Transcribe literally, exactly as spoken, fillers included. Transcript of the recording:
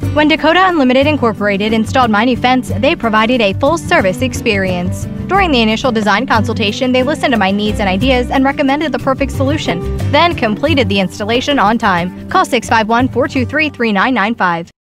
When Dakota Unlimited Incorporated installed my new fence, they provided a full-service experience. During the initial design consultation, they listened to my needs and ideas and recommended the perfect solution, then completed the installation on time. Call six five one, four two three, three nine nine five.